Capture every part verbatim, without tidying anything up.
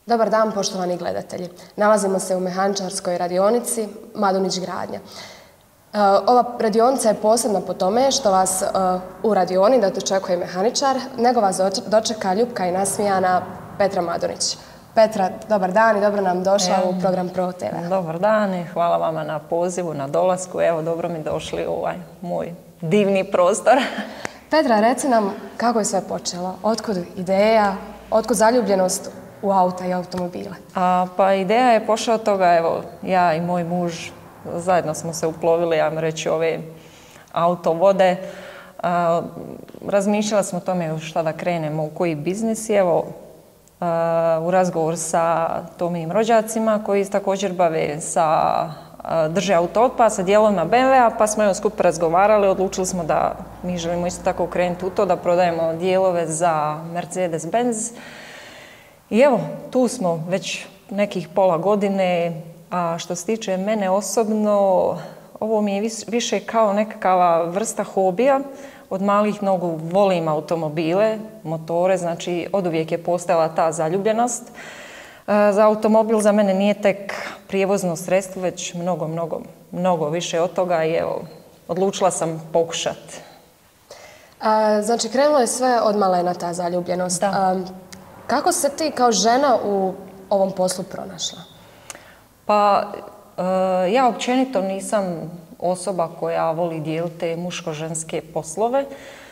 Dobar dan, poštovani gledatelji. Nalazimo se u mehaničarskoj radionici Madunić gradnja. Ova radionica je posebna po tome što vas u radioni ne dočekuje mehaničar, nego vas dočeka ljupka i nasmijana Petra Madunić. Petra, dobar dan i dobro nam došla u program Pro te ve. Dobar dan i hvala vama na pozivu, na dolasku. Evo, dobro mi došli u ovaj moj divni prostor. Petra, reci nam kako je sve počelo? Otkud ideja, otkud zaljubljenost u auta i automobile? A, pa ideja je pošla od toga, evo, ja i moj muž zajedno smo se uplovili, ja vam reći, ove autovode. A, razmišljala smo o tome šta da krenemo, u koji biznis. Evo, a, u razgovor sa Tomijim rođacima koji također bave sa drže auto-otpad sa dijelovima be em ve-a, pa smo evo skup razgovarali, odlučili smo da mi želimo isto tako krenuti u to, da prodajemo dijelove za Mercedes-Benz. I evo, tu smo već nekih pola godine, a što se tiče mene osobno, ovo mi je više kao nekakva vrsta hobija. Od malih nogu volim automobile, motore, znači oduvijek je postojala ta zaljubljenost. Za automobil za mene nije tek prijevozno sredstvo, već mnogo, mnogo, mnogo više od toga i evo, odlučila sam pokušati. Znači, krenulo je sve od malena ta zaljubljenost. Da. Kako se ti kao žena u ovom poslu pronašla? Pa, ja općenito nisam osoba koja voli dijeliti te muško-ženske poslove.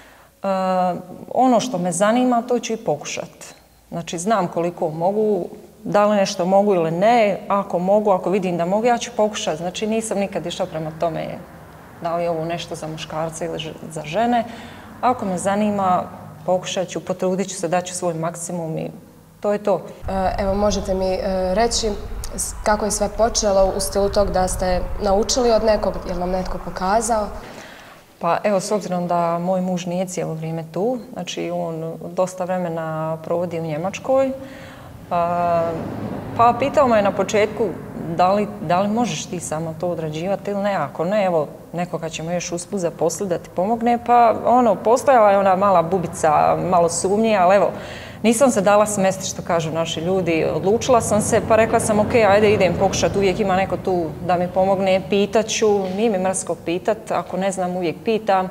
Ono što me zanima, to ću i pokušati. Znači, znam koliko mogu, da li nešto mogu ili ne, ako mogu, ako vidim da mogu, ja ću pokušati. Znači, nisam nikad išla prema tome da li je ovo nešto za muškarce ili za žene. Ako me zanima, pokušat ću, potrudit ću se, daću svoj maksimum i to je to. Evo, možete mi reći kako je sve počelo u stilu tog da ste naučili od nekog, je li vam netko pokazao? Pa evo, s obzirom da moj muž nije cijelo vrijeme tu, znači on dosta vremena provodi u Njemačkoj, pa pitao me na početku da li, da li možeš ti samo to odrađivati ili ne, ako ne, evo, nekoga ćemo još usput zaposliti da ti pomogne, pa ono, postojala je ona mala bubica, malo sumnje, ali evo, nisam se dala smesti, što kažu naši ljudi, odlučila sam se, pa rekla sam, ok, ajde idem pokušati, uvijek ima neko tu da mi pomogne, pitat ću, nije mi mrsko pitat, ako ne znam, uvijek pitam.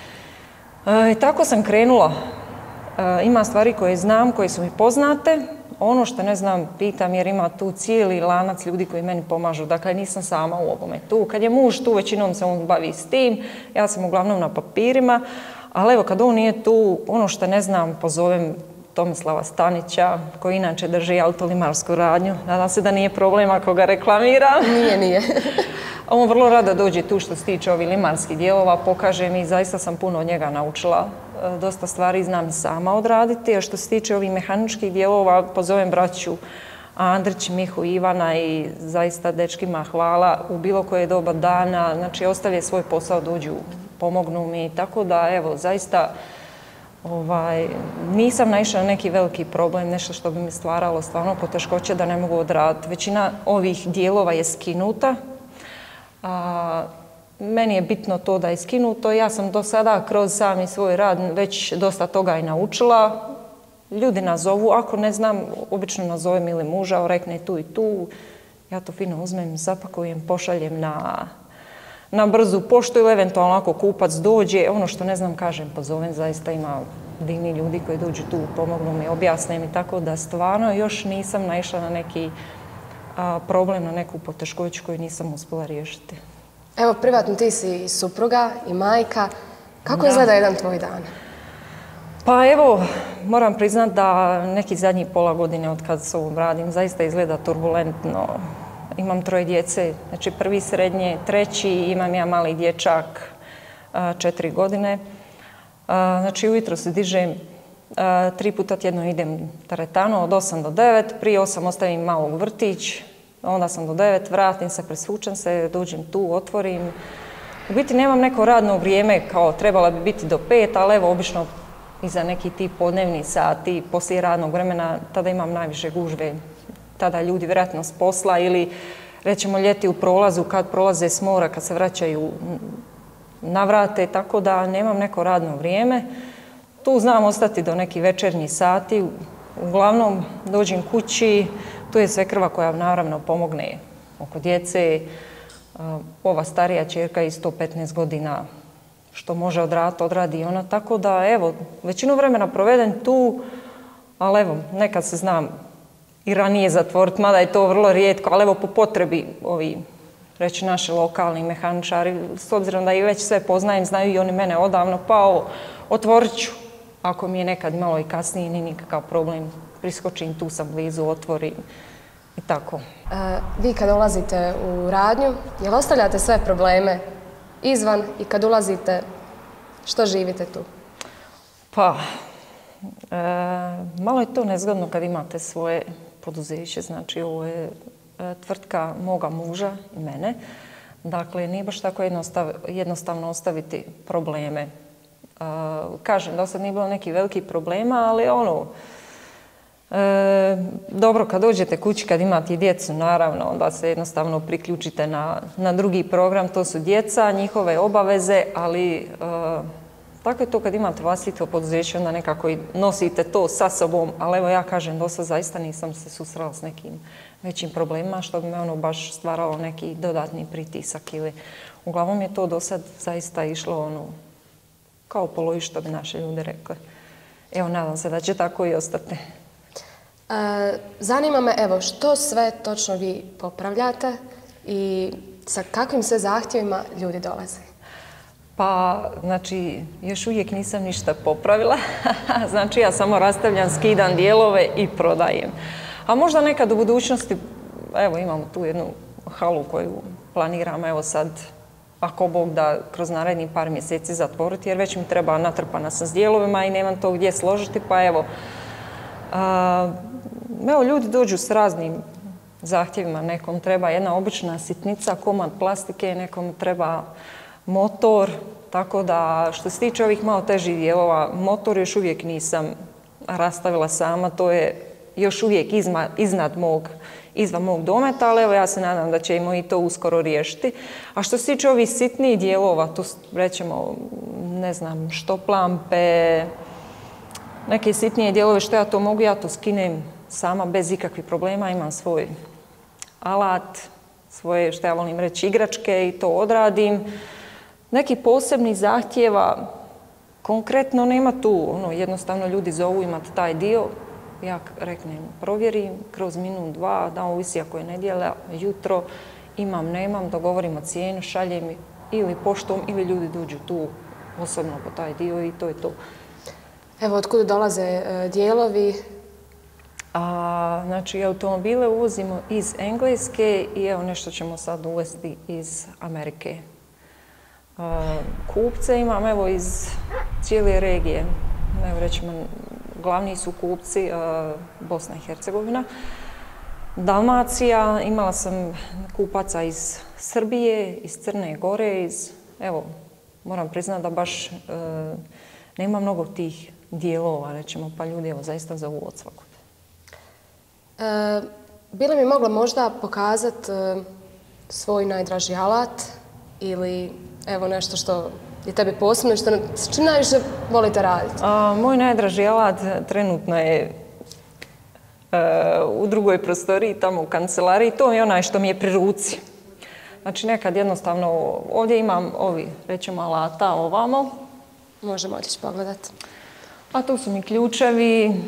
I tako sam krenula. Ima stvari koje znam, koje su mi poznate, ono što ne znam, pitam jer ima tu cijeli lanac ljudi koji meni pomažu. Dakle, nisam sama u ovome tu. Kad je muž tu, većinom se on bavi s tim. Ja sam uglavnom na papirima. Ali evo, kad on nije tu, ono što ne znam, pozovem Tomislava Stanića, koji inače drži autolimarsku radnju. Nadam se da nije problem ako ga reklamiram. Nije, nije. On vrlo rado dođe tu što se tiče ovih limarskih dijelova, pokaže mi, zaista sam puno od njega naučila. Dosta stvari znam i sama odraditi, a što se tiče ovih mehaničkih dijelova, pozovem braću Andrić, Mihu, Ivana i zaista dečkima hvala u bilo koje doba dana, znači ostavlje svoj posao, dođu, pomognu mi, tako da evo, zaista ovaj, nisam naišla na neki veliki problem, nešto što bi mi stvaralo stvarno poteškoće da ne mogu odraditi. Većina ovih dijelova je skinuta, a meni je bitno to da je skinuto. Ja sam do sada kroz sami svoj rad već dosta toga i naučila. Ljudi nazovu, ako ne znam, obično nazovem ili muža, rekne tu i tu. Ja to fino uzmem, zapakujem, pošaljem na, na brzu poštu ili eventualno ako kupac dođe. Ono što ne znam, kažem, pozovem, zaista ima divni ljudi koji dođu tu, pomognu mi, objasne mi, tako da stvarno još nisam naišla na neki a, problem, na neku poteškoću koju nisam uspjela riješiti. Evo, privatno ti si supruga i majka. Kako izgleda jedan tvoj dan? Pa evo, moram priznat da neki zadnjih pola godine od kad s ovom radim zaista izgleda turbulentno. Imam troje djece, znači prvi srednje, treći, imam ja mali dječak, četiri godine. Znači ujutro se dižem, tri puta tjedno idem teretanu od osam do devet, prije osam ostavim malog vrtić, onda sam do devet, vratim se, presvučem se, dođem tu, otvorim. U biti nemam neko radno vrijeme kao trebala bi biti do pet, ali evo obično iza neki tip podnevni sati, poslije radnog vremena, tada imam najviše gužve. Tada ljudi vjerojatno s posla ili rećemo ljeti u prolazu kad prolaze s mora, kad se vraćaju navrate, tako da nemam neko radno vrijeme. Tu znam ostati do nekih večernjih sati, uglavnom dođem kući, tu je svekrva koja naravno pomogne oko djece. Ova starija ćerka isto petnaest godina što može odraditi, odradi ona. Tako da, evo, većinu vremena proveden tu, ali evo, nekad se znam i ranije zatvoriti, mada je to vrlo rijetko, ali evo po potrebi ovi, reći naši lokalni mehaničari, s obzirom da i već sve poznajem, znaju i oni mene odavno, pa ovo, otvorit ću. Ako mi je nekad malo i kasnije, nije nikakav problem, priskočim, tu sam blizu, otvorim i tako. E, vi kad ulazite u radnju, jel ostavljate sve probleme izvan i kad ulazite, što živite tu? Pa, e, malo je to nezgodno kad imate svoje poduzeće, znači ovo je e, tvrtka moga muža i mene. Dakle, nije baš tako jednostav, jednostavno ostaviti probleme. Uh, kažem, do sad nije bilo nekih velikih problema, ali ono, e, dobro, kad dođete kući, kad imate djecu, naravno, onda se jednostavno priključite na, na drugi program, to su djeca, njihove obaveze, ali e, tako je to kad imate vlastito poduzeće, onda nekako i nosite to sa sobom, ali evo ja kažem, do sad zaista nisam se susrela s nekim većim problemima, što bi me ono baš stvaralo neki dodatni pritisak ili uglavnom je to do sad zaista išlo ono, kao polovi, što bi naše ljudi rekli. Evo, nadam se da će tako i ostati. E, zanima me, evo, što sve točno vi popravljate i sa kakvim sve zahtjevima ljudi dolaze? Pa, znači, još uvijek nisam ništa popravila. Znači, ja samo rastavljam, skidam dijelove i prodajem. A možda nekad u budućnosti, evo, imamo tu jednu halu koju planiram, evo sad, ako Bog da kroz narednih par mjeseci zatvoriti, jer već mi treba natrpana sam s dijelovima i nemam to gdje složiti, pa evo, a, evo ljudi dođu s raznim zahtjevima, nekom treba jedna obična sitnica, komad plastike, nekom treba motor, tako da što se tiče ovih malo težih dijelova, motor još uvijek nisam rastavila sama, to je još uvijek izma, iznad mog izvan mog dometa, ali evo ja se nadam da ćemo i to uskoro riješiti. A što se tiče ovih sitnijih dijelova, tu rećemo, ne znam, štoplampe, neke sitnije dijelove, što ja to mogu, ja to skinem sama bez ikakvih problema, imam svoj alat, svoje, što ja volim reći, igračke i to odradim. Neki posebni zahtjeva, konkretno nema tu, ono, jednostavno ljudi zovu imati taj dio, ja reknem, provjerim kroz minut, dva, da ovisi ako je nedjelja, jutro, imam, nemam, dogovorimo cijenu, šaljem ili poštom ili ljudi dođu tu osobno po taj dio i to je to. Evo, otkud dolaze e, dijelovi? A, znači, automobile uvozimo iz Engleske i evo nešto ćemo sad uvesti iz Amerike. A, kupce imam evo iz cijele regije, evo rećemo, glavni su kupci uh, Bosna i Hercegovina. Dalmacija, imala sam kupaca iz Srbije, iz Crne Gore, iz, evo, moram priznati da baš uh, nema mnogo tih dijelova, rećemo, pa ljudi evo zaista zovu od svakog. E, bi li mi mogla možda pokazati uh, svoj najdraži alat ili evo nešto što je tebi posebno i što s čim najviše volite raditi? A, moj najdraži alat trenutno je e, u drugoj prostoriji, tamo u kancelariji. To je onaj što mi je pri ruci. Znači nekad jednostavno, ovdje imam ovi, rećemo, alata ovamo. Možemo otići pogledati. A tu su mi ključevi. E,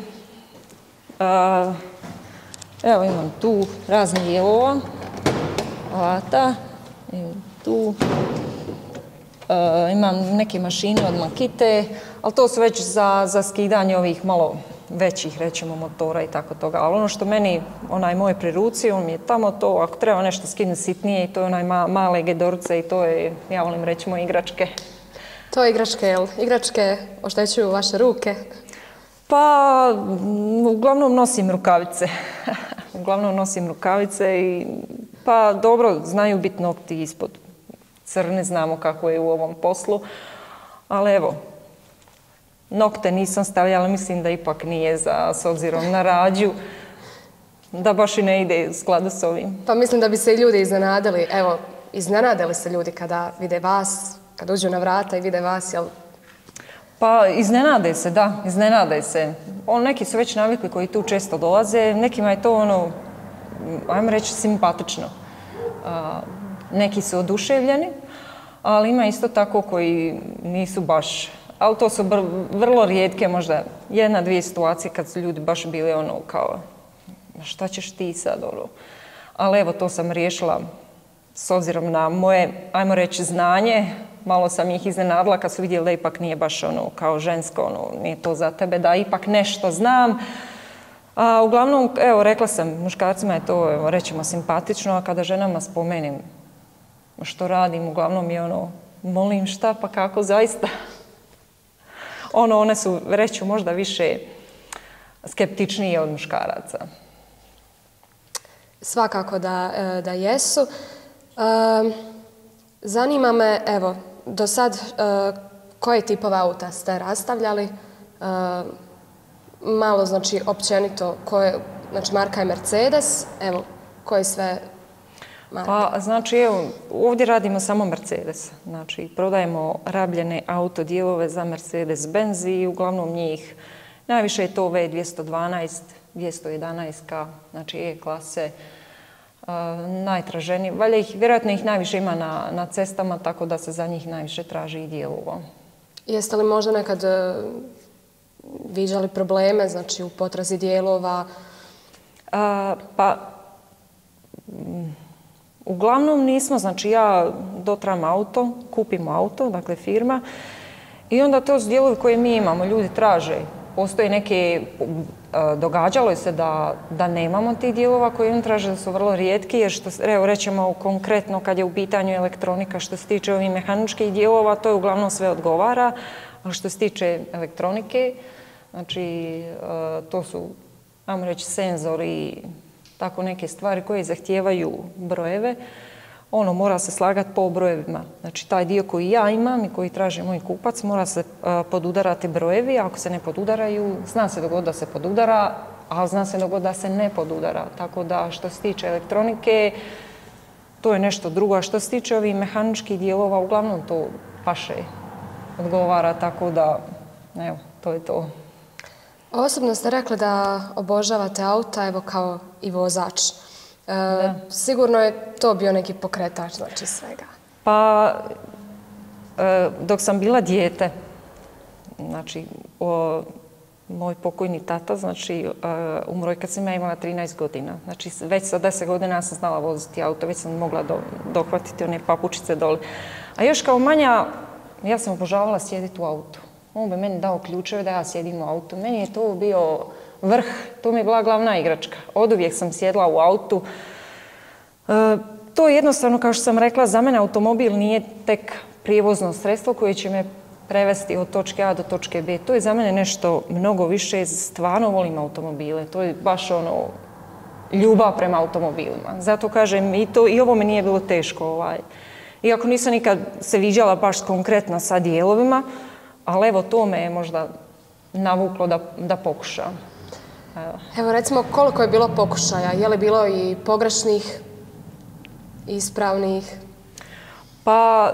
evo imam tu raznih dijelova alata. Evo tu. Uh, imam neke mašine od Makite, ali to su već za, za skidanje ovih malo većih, rećemo, motora i tako toga. Ali ono što meni, onaj moj pri ruci, on mi je tamo to, ako treba nešto skinuti sitnije, i to je onaj ma, male gedorce i to je, ja volim reći, moje igračke. To je igračke, jel? Igračke oštećuju vaše ruke? Pa, uglavnom nosim rukavice. uglavnom nosim rukavice i, pa dobro, znaju biti nokti ispod crne, znamo kako je u ovom poslu, ali evo, nokte nisam stavljala, mislim da ipak nije za, s obzirom na rađu, da baš i ne ide u skladu s ovim. Pa mislim da bi se i ljudi iznenadili, evo, iznenadili se ljudi kada vide vas, kada uđu na vrata i vide vas, jel? Pa iznenade se, da, iznenade se. On, neki su već navikli koji tu često dolaze, nekima je to ono, ajmo reći, simpatično. A, neki su oduševljeni, ali ima isto tako koji nisu baš, ali to su vrlo rijetke, možda jedna, dvije situacije kad su ljudi baš bili ono kao, šta ćeš ti sad, ono. Ali evo, to sam riješila s obzirom na moje, ajmo reći, znanje. Malo sam ih iznenadila kad su vidjeli da ipak nije baš ono kao žensko, ono, nije to za tebe, da ipak nešto znam. A uglavnom, evo, rekla sam, muškarcima je to, evo, rećemo, simpatično, a kada ženama spomenim što radim, uglavnom je ono, molim šta, pa kako, zaista. Ono, one su, reću, možda više skeptičnije od muškaraca. Svakako da, da jesu. E, zanima me, evo, do sad e, koje tipove auta ste rastavljali? E, malo, znači, općenito, koje, znači, marka je Mercedes, evo, koji sve marke? Pa, znači, evo, ovdje radimo samo Mercedes. Znači, prodajemo rabljene autodijelove za Mercedes-Benz i uglavnom njih, najviše je to V dvjesto dvanaest, dvjesto jedanaest K, znači E-klase, uh, najtraženiji. Valja ih, vjerojatno ih najviše ima na, na cestama, tako da se za njih najviše traži i dijelova. Jeste li možda nekad uh, viđali probleme, znači u potrazi dijelova? Uh, pa, um, uglavnom nismo, znači ja dotram auto, kupimo auto, dakle firma, i onda to su dijelovi koje mi imamo, ljudi traže. Postoje neke, događalo je se da, da nemamo tih dijelova koji on traže, da su vrlo rijetki, jer što, evo rećemo konkretno kad je u pitanju elektronika, što se tiče ovih mehaničkih dijelova, to je uglavnom sve odgovara, a što se tiče elektronike, znači to su, ajmo reći, senzori, tako neke stvari koje zahtijevaju brojeve, ono mora se slagati po brojevima. Znači taj dio koji ja imam i koji traži moj kupac mora se uh, podudarati brojevi, ako se ne podudaraju, zna se dogoditi da se podudara, ali zna se dogoditi da se ne podudara. Tako da što se tiče elektronike, to je nešto drugo. A što se tiče ovih mehaničkih dijelova, uglavnom to paše odgovara, tako da, evo, to je to. Osobno ste rekli da obožavate auta, evo kao i vozač. E, sigurno je to bio neki pokretač, znači svega. Pa, e, dok sam bila dijete, znači, o, moj pokojni tata, znači, e, umro je kad sam ja imala trinaest godina. Znači, već sa deset godina sam znala voziti auto, već sam mogla do, dohvatiti one papučice dole. A još kao manja, ja sam obožavala sjediti u autu. On bi meni dao ključeve da ja sjedim u autu. Meni je to bio vrh, to mi je bila glavna igračka. Oduvijek sam sjedla u autu. E, to je jednostavno, kao što sam rekla, za mene automobil nije tek prijevozno sredstvo koje će me prevesti od točke A do točke B. To je za mene nešto mnogo više, stvarno volim automobile. To je baš ono, ljubav prema automobilima. Zato kažem, i, to, i ovo mi nije bilo teško. Ovaj. Iako nisam nikad se viđala baš konkretno sa dijelovima, ali evo, to me je možda navuklo da, da pokušam. Evo. Evo, recimo, koliko je bilo pokušaja? Je li bilo i pogrešnih, ispravnih? Pa,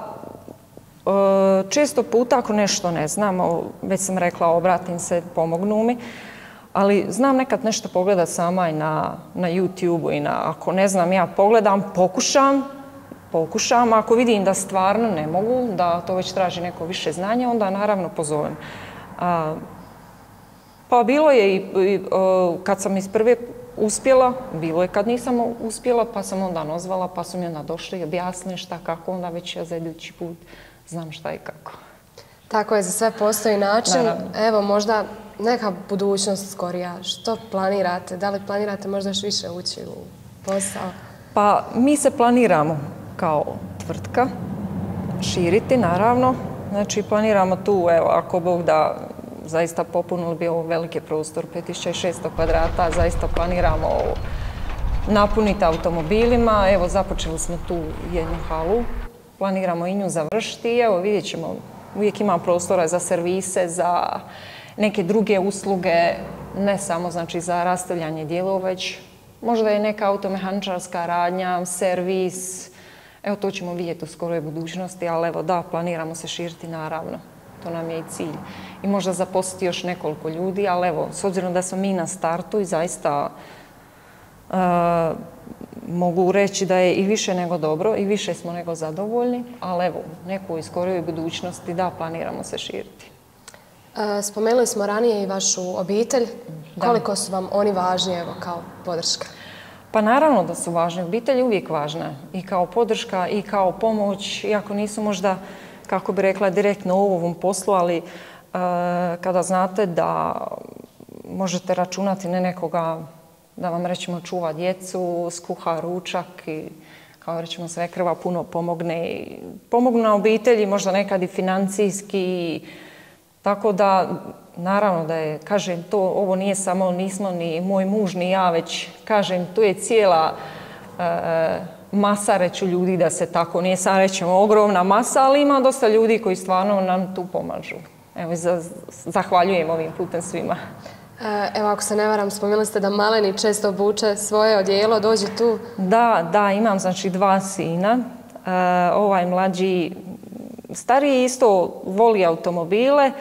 često puta ako nešto ne znam, već sam rekla, obratim se, pomognu mi, ali znam nekad nešto pogledat sama i na, na YouTube-u i na, ako ne znam, ja pogledam, pokušam, pokušam, ako vidim da stvarno ne mogu, da to već traži neko više znanja, onda naravno pozovem. A, pa bilo je i, i kad sam iz prve uspjela, bilo je kad nisam uspjela, pa sam onda nazvala, pa su mi onda došli i objasnili šta, kako, onda već ja za idući put znam šta i kako. Tako je, za sve postoji način. Naravno. Evo, možda neka budućnost skorija. Što planirate? Da li planirate možda još više ući u posao? Pa mi se planiramo kao tvrtka širiti, naravno. Znači, planiramo tu, evo, ako Bog da, zaista popunili bi ovo veliki prostor, pet tisuća šesto kvadrata, zaista planiramo napuniti automobilima. Evo, započeli smo tu jednu halu, planiramo i nju završiti i evo, vidjet ćemo, uvijek ima prostora za servise, za neke druge usluge, ne samo znači za rastavljanje dijelova, već možda je neka automehaničarska radnja, servis, evo to ćemo vidjeti u skoroj budućnosti, ali evo da, planiramo se širiti naravno. To nam je i cilj. I možda zaposliti još nekoliko ljudi, ali evo, s obzirom da smo mi na startu i zaista uh, mogu reći da je i više nego dobro i više smo nego zadovoljni, ali evo, neku u skorijoj budućnosti da, planiramo se širiti. Spomenuli smo ranije i vašu obitelj. Da. Koliko su vam oni važni, evo, kao podrška? Pa naravno da su važni. Obitelj je uvijek važna. I kao podrška, i kao pomoć. Iako nisu možda, kako bi rekla, direktno u ovom poslu, ali uh, kada znate da možete računati na nekoga, da vam rećemo čuva djecu, skuha ručak i kao rećemo svekrva puno pomogne. I pomognu na obitelji, možda nekad i financijski. Tako da, naravno da je, kažem, to, ovo nije samo, nismo ni moj muž ni ja, već, kažem, tu je cijela e, masa, reću, ljudi da se tako, nije sad rećemo ogromna masa, ali ima dosta ljudi koji stvarno nam tu pomažu. Evo, za, zahvaljujem ovim putem svima. Evo, ako se ne varam, spomenuli ste da maleni često obuče svoje odijelo, dođe tu. Da, da, imam znači dva sina. E, ovaj mlađi, stariji isto voli automobile,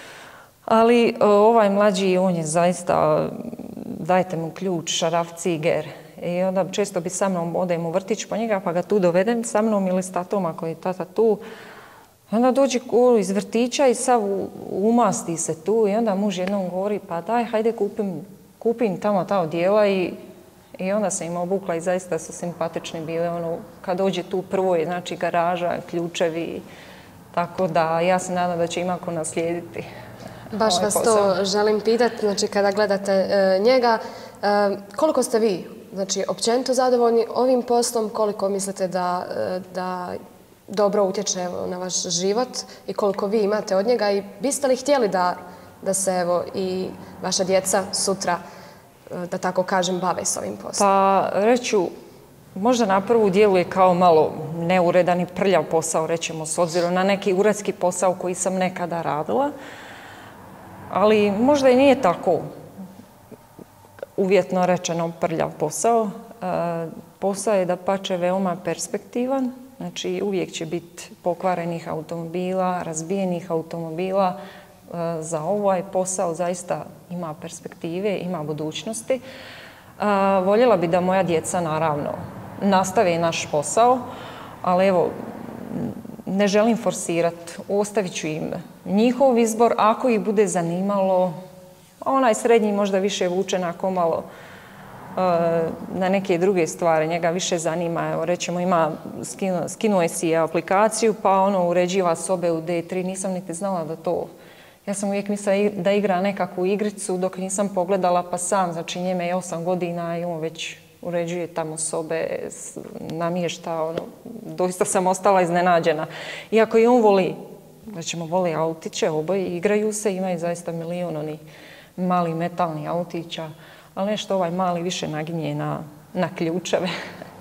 ali ovaj mlađi, on je zaista, dajte mu ključ, šaraf, ciger. I onda često bi sa mnom odem u vrtić po njega, pa ga tu dovedem sa mnom ili s tatom ako je tata tu. I onda dođe iz vrtića i sav umasti se tu i onda muž jednom govori, pa daj, hajde kupim, kupim tamo ta odijela i I onda sam im obukla i zaista su simpatični bile. Ono, kad dođe tu prvo je znači garaža, ključevi, tako da ja se nadam da će im ako naslijediti. Baš ovaj vas posao. To želim pitati, znači kada gledate e, njega, e, koliko ste vi, znači općenito zadovoljni ovim poslom, koliko mislite da, e, da dobro utječe evo, na vaš život i koliko vi imate od njega i biste li htjeli da, da se evo i vaša djeca sutra, da tako kažem, bave s ovim poslom? Pa reću, možda na prvu djeluje kao malo neuredan i prljav posao, rećemo, s obzirom na neki uredski posao koji sam nekada radila. Ali možda i nije tako uvjetno rečeno prljav posao. Posao je da pače veoma perspektivan. Znači uvijek će biti pokvarenih automobila, razbijenih automobila. Za ovaj posao zaista ima perspektive, ima budućnosti. Voljela bi da moja djeca naravno nastave naš posao, ali evo, ne želim forsirati, ostavit ću im njihov izbor, ako ih bude zanimalo, onaj srednji možda više vuče nako malo na neke druge stvari, njega više zanima, evo rećemo ima, skinu, skinuje si aplikaciju pa ono uređiva sobe u D tri, nisam niti znala da to, ja sam uvijek mislila da igra nekakvu igricu dok nisam pogledala pa sam, znači njeme je osam godina i on već uređuje tamo sobe, namješta, ono, doista sam ostala iznenađena. Iako i on voli, rećemo, voli autiće, oboje igraju se, imaju zaista milion onih mali metalnih autića, ali nešto ovaj mali više naginje na, na ključeve.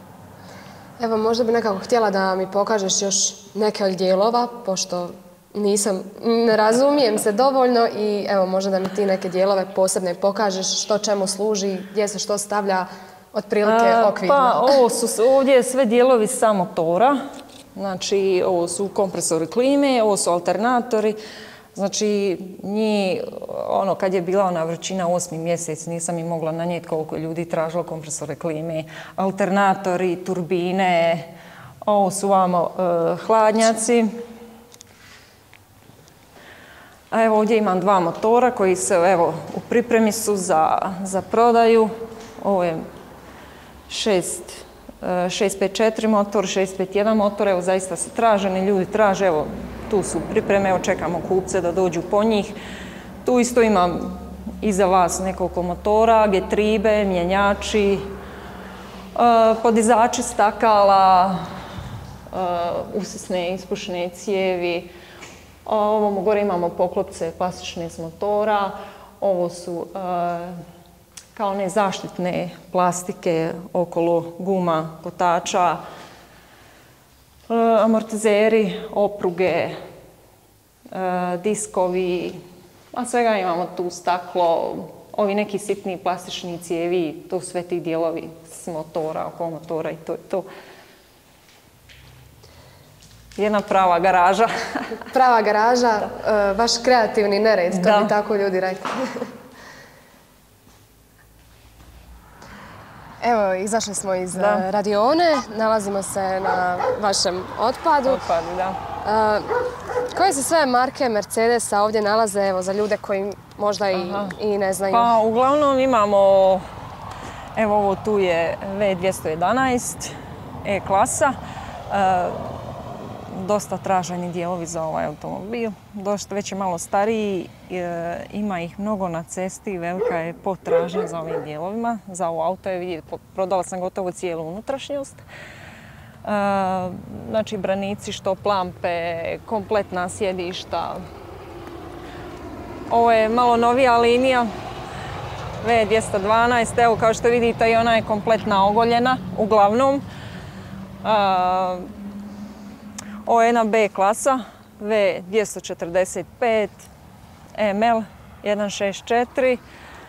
Evo, možda bi nekako htjela da mi pokažeš još neke od dijelova, pošto nisam, ne razumijem se dovoljno i evo, možda da mi ti neke dijelove posebne pokažeš što čemu služi, gdje se što stavlja, otprilike okvirno. Pa ovo su ovdje sve dijelovi sa motora, znači ovo su kompresori klime, ovo su alternatori, znači njih, ono kad je bila ona vrućina osmi mjesec, nisam i mogla nanijeti koliko ljudi tražilo kompresore klime, alternatori, turbine, ovo su vamo uh, hladnjaci. A evo ovdje imam dva motora koji se evo u pripremi su za, za prodaju. Ovo je šest pet četiri motor, šest pet jedan motor, evo zaista su traženi, ljudi traže, evo tu su pripreme, evo čekamo kupce da dođu po njih. Tu isto imam iza vas nekoliko motora, getribe, mjenjači, podizači stakala, usisne ispušne cijevi. Ovo gore imamo poklopce plastične s motora, ovo su kao one zaštitne plastike okolo guma, kotača, amortizeri, opruge, diskovi, a svega imamo tu staklo, ovi neki sitni plastični cijevi, to sve ti dijelovi s motora, oko motora i to je to. Jedna prava garaža. Prava garaža, vaš kreativni nered, to bi tako ljudi rekli. Evo, izašli smo iz radione, nalazimo se na vašem otpadu. Otpadu, da. Koje se sve marke Mercedesa ovdje nalaze, evo, za ljude koji možda i ne znaju? Pa, uglavnom imamo, evo ovo tu je V dvjesto jedanaest, E-klasa. Dosta traženi dijelovi za ovaj automobil. Dosta već je malo stariji, ima ih mnogo na cesti, velika je potražnja za ovim dijelovima. Za ovo auto je vidjeti, prodala sam gotovo cijelu unutrašnjost. Znači branici, štop lampe, kompletna sjedišta. Ovo je malo novija linija, V dvjesto dvanaest, evo kao što vidite i ona je kompletna ogoljena, uglavnom. Ovo je jedna B klasa, V dvjesto četrdeset pet, M L jedno šest četiri.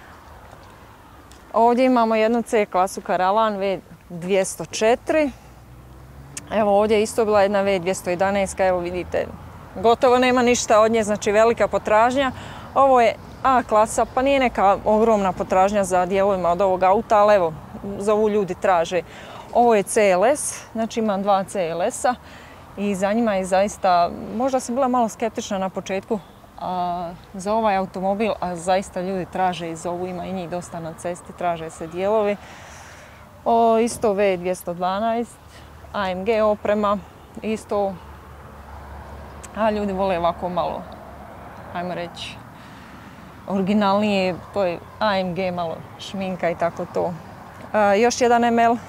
Ovdje imamo jednu C klasu Karavan V dvjesto četiri. Evo ovdje je isto bila jedna V dvjesto jedanaest, evo vidite, gotovo nema ništa od nje, znači velika potražnja. Ovo je A klasa, pa nije neka ogromna potražnja za dijelovima od ovog auta, ali evo, za ovu ljudi traže. Ovo je C L S, znači imam dva C L S-a i za njima je zaista, možda sam bila malo skeptična na početku za ovaj automobil, a zaista ljudi traže i zovu, ima i njih dosta na cesti, traže se dijelovi. O, isto V dvjesto dvanaest, A M G oprema, isto, a ljudi vole ovako malo, ajmo reći, originalnije, to je A M G, malo šminka i tako to. A, još jedan M L,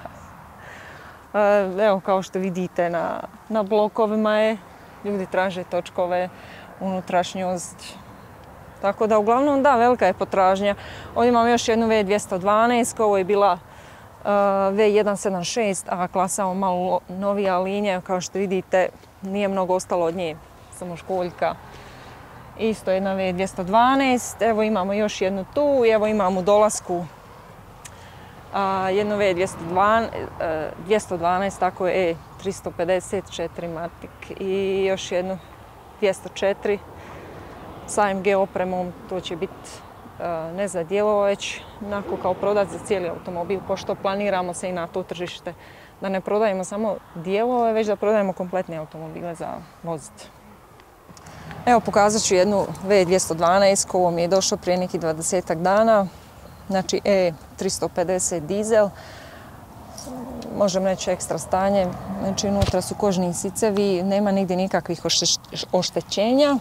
a, evo kao što vidite na, na blokovima je, ljudi traže točkove, unutrašnjost. Tako da uglavnom da, velika je potražnja. Ovdje imam još jednu V dvjesto dvanaest, ovo je bila V jedan sedam šest, a klasa malo novija linija, kao što vidite nije mnogo ostalo od nje, samo školjka. Isto jedna V dvjesto dvanaest, evo imamo još jednu tu, evo imamo u dolasku jednu V dvjesto dvanaest, tako je E tristo pedeset četiri Matic i još jednu dvjesto četiri s A M G opremom, to će biti ne za dijelova, već onako kao prodat za cijeli automobil, pošto planiramo se i na to tržište. Da ne prodajemo samo dijelove, već da prodajemo kompletne automobile za voziti. Evo pokazat ću jednu V dvjesto dvanaest, kovo mi je došlo prije nekih dvadesetak dana. Znači E tristo pedeset dizel. Možemo reći ekstra stanje. Znači unutra su kožni sicevi, nema nigdje nikakvih oštećenja.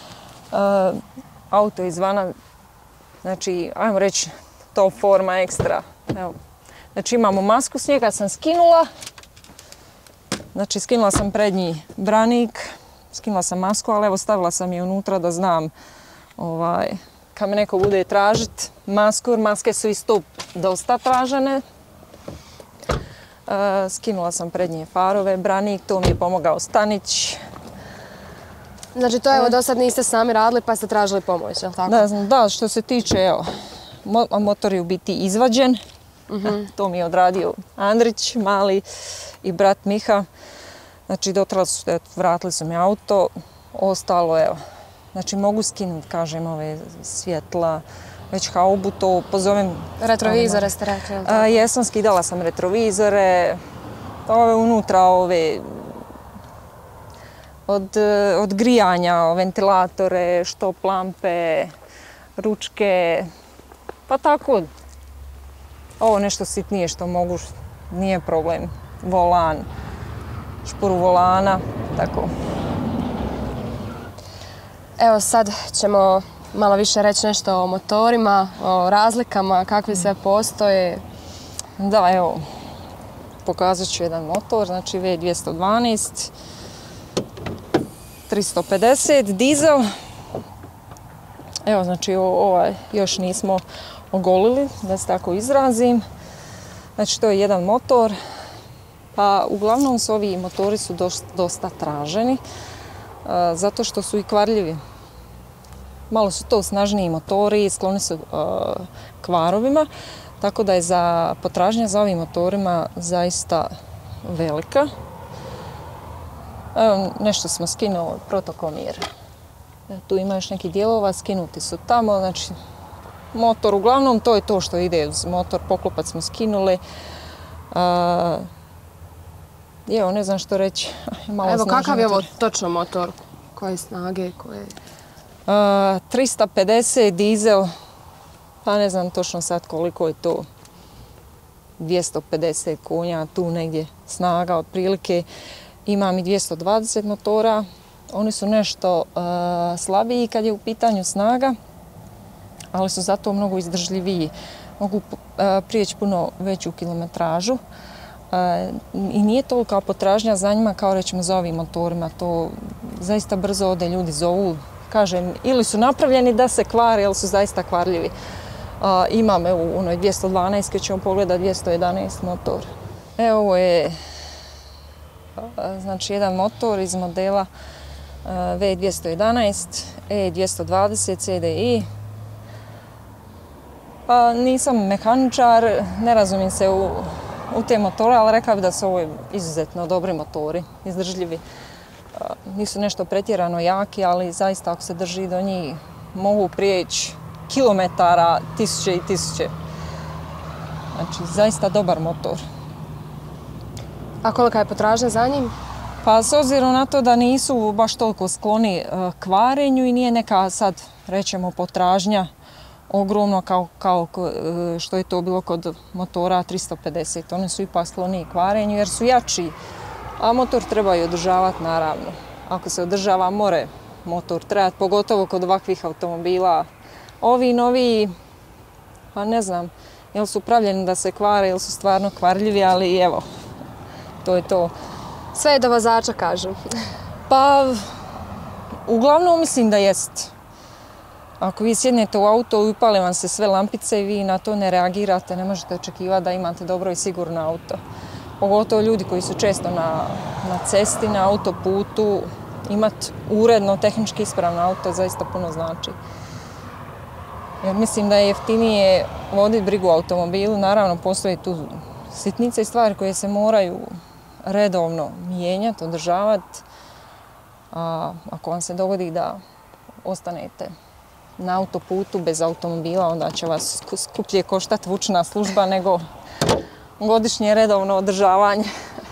Auto izvana, znači, ajmo reći, top forma, ekstra. Evo. Znači imamo masku, s njega sam skinula. Znači skinula sam prednji branik, skinula sam masku, ali evo stavila sam je unutra da znam ovaj, kad me neko bude tražiti masku, jer maske su isto dosta tražene. E, skinula sam prednje farove, branik, to mi je pomogao Stanić. Znači to evo do sad niste sami radili pa ste tražili pomoć, je li tako? Da, da, što se tiče, evo, motor je u biti izvađen. Uh-huh. To mi je odradio Andrić, mali i brat Miha. Znači dotrali su, vratili su mi auto, ostalo evo. Znači mogu skinuti, kažem, ove svjetla, već haubu, to pozovem... Retrovizore ste rekli, ili tako? A, jesam, skidala sam retrovizore, ove unutra, ove... Od, od grijanja, ventilatore, štop lampe, ručke, pa tako. Ovo nešto sitnije što mogu, nije problem. Volan, špuru volana, tako. Evo sad ćemo malo više reći nešto o motorima, o razlikama, kakvi sve postoje. Da, evo, pokazat ću jedan motor, znači V dvjesto dvanaest. tristo pedeset dizel. Evo, znači ovaj još nismo ogolili, da se tako izrazim. Znači to je jedan motor. Pa uglavnom su ovi motori su dosta, dosta traženi, a, zato što su i kvarljivi. Malo su to snažniji motori, skloni su a, kvarovima, tako da je za potražnja za ovim motorima zaista velika. Evo, nešto smo skinuli, protokomir. Tu ima još neki dijelova, skinuti su tamo, znači motor, uglavnom to je to što ide uz motor, poklopac smo skinuli. Uh, evo, ne znam što reći. Malo Evo, kakav je ovo motor. točno motor? Koje snage? Koje... Uh, trista pedeset dizel, pa ne znam točno sad koliko je to. dvjesto pedeset konja, tu negdje snaga otprilike. Imam i dvjesto dvadeset motora. Oni su nešto uh, slabiji kad je u pitanju snaga, ali su zato mnogo izdržljiviji. Mogu uh, prijeći puno veću kilometražu. Uh, I nije tolika potražnja za njima kao rećemo za ovim motorima. To zaista brzo ode, ljudi zovu. Kažem, ili su napravljeni da se kvare, ili su zaista kvarljivi. Uh, imam evo, u onoj dvjesto dvanaest, kad ćemo pogledati dvjesto jedanaest motor. Evo, ovo je uh, znači, jedan motor iz modela V dvjesto jedanaest, E dvjesto dvadeset, C D I. Pa nisam mehaničar, ne razumijem se u, u te motore, ali rekao bih da su ovo izuzetno dobri motori, izdržljivi. Nisu nešto pretjerano jaki, ali zaista ako se drži do njih mogu prijeći kilometara, tisuće i tisuće. Znači, zaista dobar motor. A kolika je potražnja za njim? Pa s obzirom na to da nisu baš toliko skloni kvarenju i nije neka sad, rećemo, potražnja ogromno kao, kao što je to bilo kod motora tristo pedeset. Oni su ipak skloni kvarenju jer su jači, a motor treba i održavati naravno. Ako se održava more, motor treba, pogotovo kod ovakvih automobila. Ovi novi, pa ne znam, jel su pravljeni da se kvare, jel su stvarno kvarljivi, ali evo, to je to. Sve je do vozača, kažu. Pa, uglavnom mislim da jest. Ako vi sjednete u auto i upale vam se sve lampice i vi na to ne reagirate, ne možete očekivati da imate dobro i sigurno auto. Pogotovo ljudi koji su često na, na cesti, na autoputu, imati uredno, tehnički ispravno auto zaista puno znači. Jer mislim da je jeftinije voditi brigu o automobilu. Naravno, postoje tu sitnice i stvari koje se moraju redovno mijenjati, održavati. A ako vam se dogodi da ostanete na autoputu bez automobila, onda će vas skuplje koštati vučna služba nego godišnje redovno održavanje.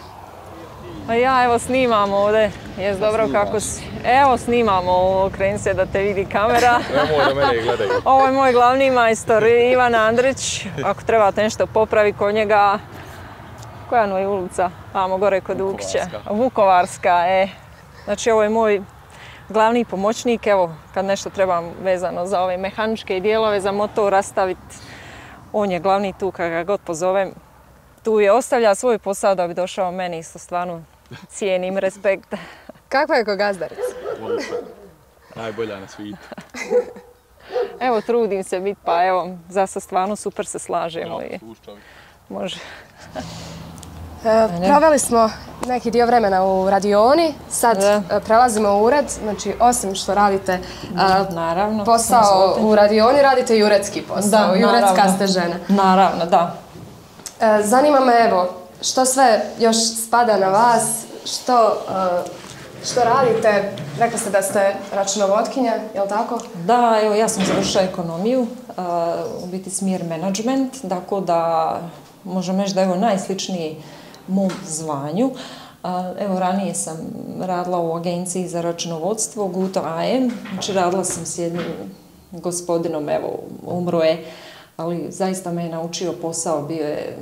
Pa ja evo snimam ovdje, jes dobro kako si. Evo snimamo ovo, kreni se da te vidi kamera. Nemoj da mene gledaju. Ovo je moj glavni majstor Ivan Andrić. Ako trebate nešto popravi kod njega, koja mu je ulica? Tamo gore kod Dukića. Vukovarska, e. Znači ovo je moj glavni pomoćnik, evo kad nešto trebam vezano za ove mehaničke dijelove, za motor rastaviti, on je glavni tu kad ga god pozovem. Tu je ostavlja svoj posao da bi došao meni, isto stvarno cijenim, respekt. Kakva je ko gazdarica? Odlično. Najbolja na svijetu. Evo, trudim se biti, pa evo, zasa stvarno super se slažemo. Ja, slušaj. Može. E, proveli smo neki dio vremena u radioni, sad da. prelazimo u ured, znači osim što radite a, naravno, posao u radioni, radite i uredski posao, da, i uredska naravno. ste žena. Naravno, da. E, zanima me, evo, što sve još spada na vas, što, a, što radite, rekli ste da ste računovodkinja, je li tako? Da, evo ja sam završila ekonomiju, a, u biti smjer menadžment, tako da možemo reći da je ovo najsličniji mom zvanju. Evo, ranije sam radila u agenciji za računovodstvo, Guto A M. Znači, radila sam s jednim gospodinom, evo, umro je, ali zaista me je naučio posao, bio je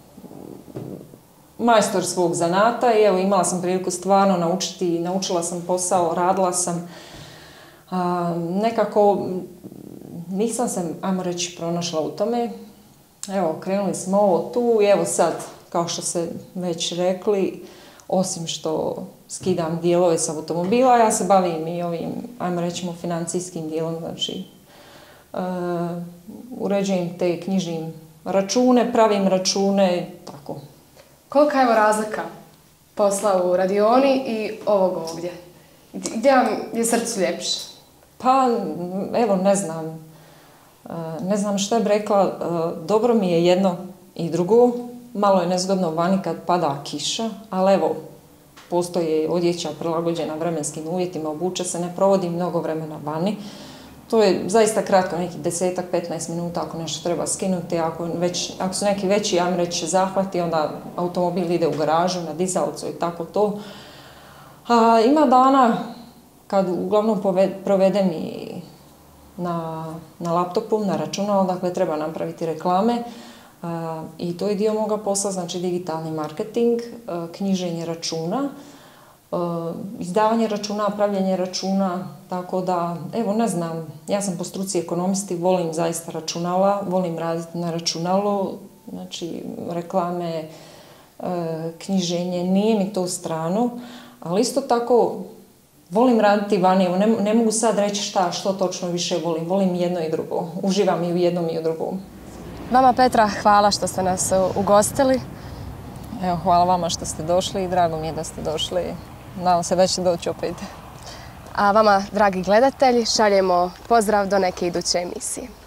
majstor svog zanata i evo, imala sam priliku stvarno naučiti, naučila sam posao, radila sam. A, nekako nisam se, ajmo reći, pronašla u tome. Evo, krenuli smo ovo tu i evo sad, kao što se već rekli, osim što skidam dijelove s automobila, ja se bavim i ovim, ajmo rećemo, financijskim dijelom, znači uh, uređujem te, knjižim račune, pravim račune, tako. Kolika je evo razlika posla u radioni i ovog ovdje? Gdje vam je srcu ljepše? Pa, evo, ne znam. Ne znam što bih rekla, dobro mi je jedno i drugo. Malo je nezgodno vani kad pada kiša, ali evo, postoji odjeća prilagođena vremenskim uvjetima, obuče se, ne provodi mnogo vremena vani. To je zaista kratko, nekih desetak, petnaest minuta ako nešto treba skinuti, ako, već, ako su neki veći, ajmo reći, zahvati, onda automobil ide u garažu, na dizalcu i tako to. A, ima dana kad uglavnom provedem i na, na laptopu, na računalu, dakle treba napraviti reklame. Uh, I to je dio moga posla, znači digitalni marketing, uh, knjiženje računa, uh, izdavanje računa, pravljenje računa, tako da, evo ne znam, ja sam po struci ekonomisti, volim zaista računala, volim raditi na računalu, znači reklame, uh, knjiženje, nije mi to strano, ali isto tako volim raditi vani, evo ne, ne mogu sad reći šta, što točno više volim, volim jedno i drugo, uživam i u jednom i u drugom. Vama, Petra, hvala što ste nas ugostili. Evo, hvala vama što ste došli i drago mi je da ste došli. Nadam se da ćete doći opet. A vama, dragi gledatelji, šaljemo pozdrav do neke iduće emisije.